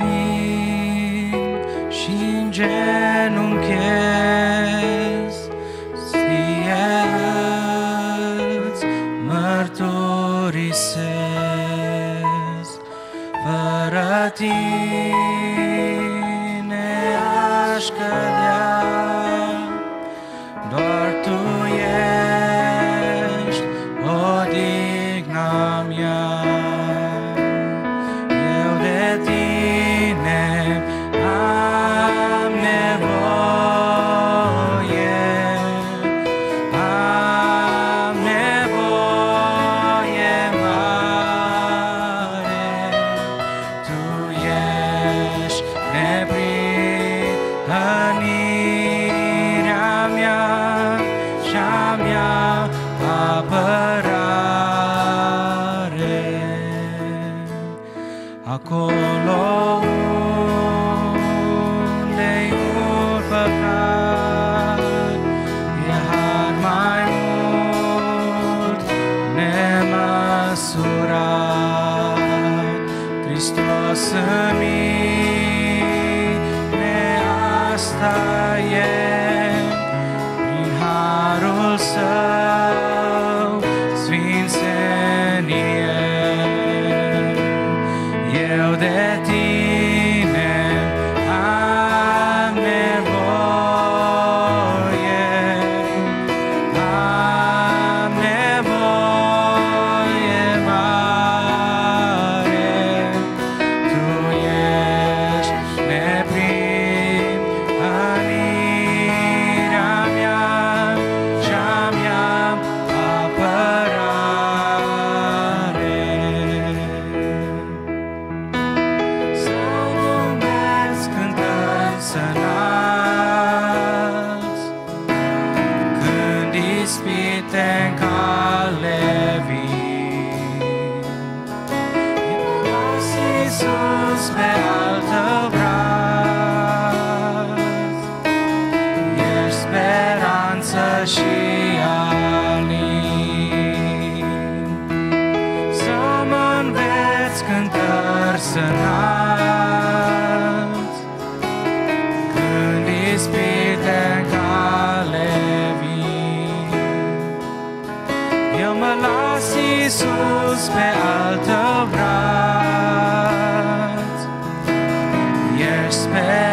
vin și-n genunchez, ție îți mărturisesc. Fără tine aș cădea, doar tu ești odihna mea. Eu de tine am nevoie, am nevoie mare. Tu ești neprihănirea mea și-a mea apărare. Acolo unde-i mult păcat, e har mai mult nemăsurat. Hristos în mine, asta e, prin harul său sfințenie. Eu de tine am nevoie, am nevoie mare. Tu ești neprihănirea mea și-a mea apărare. Să nu mergi cântând să-nalți, când ispite-n cale vin. Las Iisus pe al tău braț, ești speranță și alin. Să mă înveți cântări să-nalți, când ispite-n cale vin. Eu mă las, Iisus, pe al tău braț, ești speranță